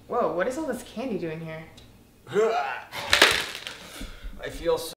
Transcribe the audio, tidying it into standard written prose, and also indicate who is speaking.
Speaker 1: Whoa, what is all this candy doing here?
Speaker 2: I feel so